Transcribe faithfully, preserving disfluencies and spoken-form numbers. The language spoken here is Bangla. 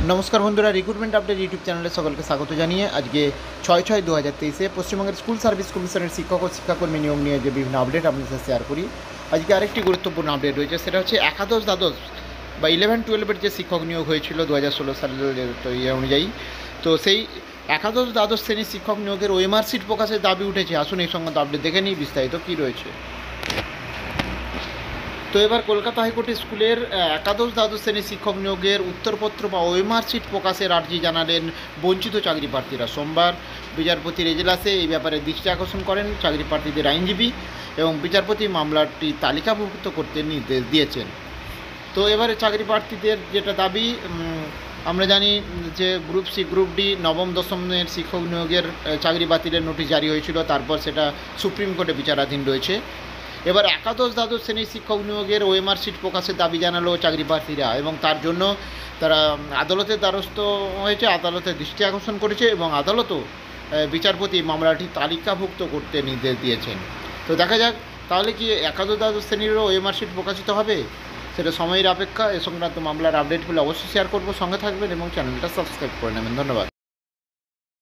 নমস্কার বন্ধুরা, রিক্রুটমেন্ট আপডেট ইউটিউব চ্যানেলে সকলকে স্বাগত জানিয়ে আজকে ছয় ছয় দু হাজার তেইশে পশ্চিমবঙ্গের স্কুল সার্ভিস কমিশনের শিক্ষক ও শিক্ষাকর্মী নিয়োগ নিয়ে যে বিভিন্ন আপডেট আপনাদের সাথে শেয়ার করি। আজকে আরেকটি গুরুত্বপূর্ণ আপডেট রয়েছে, সেটা হচ্ছে একাদশ দ্বাদশ বা ইলেভেন টুয়েলভের যে শিক্ষক নিয়োগ হয়েছিল দু হাজার ষোলো সালের ইয়ে অনুযায়ী। তো সেই একাদশ দ্বাদশ শ্রেণীর শিক্ষক নিয়োগের ওএমআর সিট প্রকাশের দাবি উঠেছে। আসুন এই সংক্রান্ত আপডেট দেখে নিই বিস্তারিত কী রয়েছে। তো এবার কলকাতা হাইকোর্টের স্কুলের একাদশ দ্বাদশ শ্রেণীর শিক্ষক নিয়োগের উত্তরপত্র বা ওএমআর সিট প্রকাশের আর্জি জানালেন বঞ্চিত চাকরি প্রার্থীরা। সোমবার বিচারপতির এজলাসে এই ব্যাপারে দৃষ্টি আকর্ষণ করেন চাকরি প্রার্থীদের আইনজীবী এবং বিচারপতি মামলাটি তালিকাভুক্ত করতে নির্দেশ দিয়েছেন। তো এবারে চাকরি প্রার্থীদের যেটা দাবি, আমরা জানি যে গ্রুপ সি গ্রুপ ডি নবম দশমের শিক্ষক নিয়োগের চাকরি বাতিলের নোটিশ জারি হয়েছিল, তারপর সেটা সুপ্রিম কোর্টে বিচারাধীন রয়েছে। এবার একাদশ দ্বাদশ শ্রেণীর শিক্ষক নিয়োগের ওএমআর সিট প্রকাশের দাবি জানালো চাকরি প্রার্থীরা এবং তার জন্য তারা আদালতের দ্বারস্থ হয়েছে, আদালতের দৃষ্টি আকর্ষণ করেছে এবং আদালতও বিচারপতি মামলাটি তালিকাভুক্ত করতে নির্দেশ দিয়েছেন। তো দেখা যাক তাহলে কি একাদশ দ্বাদশ শ্রেণীরও ওএমআর সিট প্রকাশিত হবে, সেটা সময়ের অপেক্ষা। এ সংক্রান্ত মামলার আপডেটগুলো অবশ্যই শেয়ার করবো, সঙ্গে থাকবেন এবং চ্যানেলটা সাবস্ক্রাইব করে নেবেন। ধন্যবাদ।